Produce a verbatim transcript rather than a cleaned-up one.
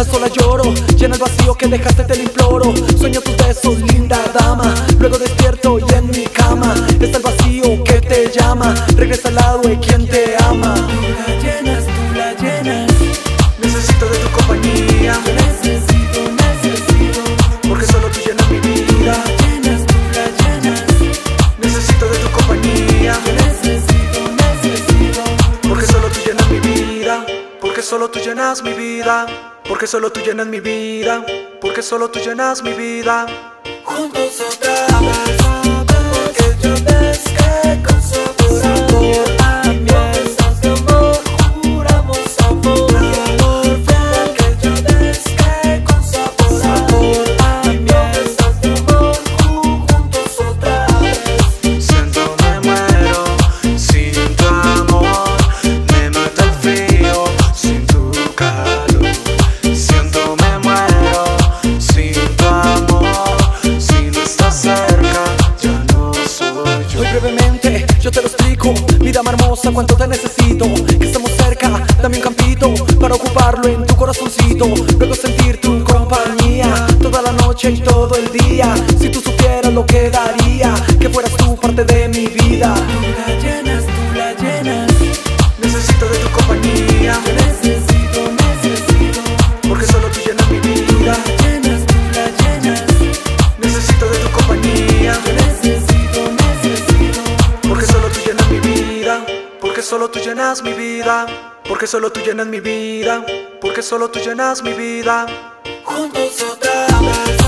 a sola lloro, llena el vacío que dejaste, te lo imploro. Sueño tus besos, linda dama, luego despierto y en mi cama está el vacío que te llama. Regresa al lado de quien te ama. Tú la llenas, tú la llenas. Necesito de tu compañía. Necesito, necesito. Porque solo tú llenas mi vida. Tú la llenas, tú la llenas. Necesito de tu compañía. Necesito, necesito. Porque solo tú llenas mi vida. Porque solo tú llenas mi vida. Porque solo tú llenas mi vida. Porque solo tú llenas mi vida. Juntos otra vez. Porque yo pesqué con sabor a amor. Promesas de amor, juramos amor. Porque yo pesqué con sabor a amor. Promesas de amor, juntos otra vez. Siento me muero sin tu amor. Me mata el frío sin tu calor. Siento me muero sin tu amor. Si no estás cerca, ya no soy yo. Muy brevemente, yo te lo explico. Mi dama hermosa, cuánto te necesito. Que estemos cerca, dame un campito para ocuparlo en tu corazoncito. Luego sentir tu compañía toda la noche y todo el día. Si tú supieras lo que daría, que fueras tú parte de mi vida. Tú la llenas, tú la llenas. Necesito de tu compañía. Necesito, necesito. Porque solo tú llenas mi vida. Tú la llenas, tú la llenas. Necesito de tu compañía. Necesito, necesito. Porque solo tú llenas mi vida. Porque solo tú llenas mi vida. Porque solo tú llenas mi vida. Porque solo tú llenas mi vida. Juntos otra vez.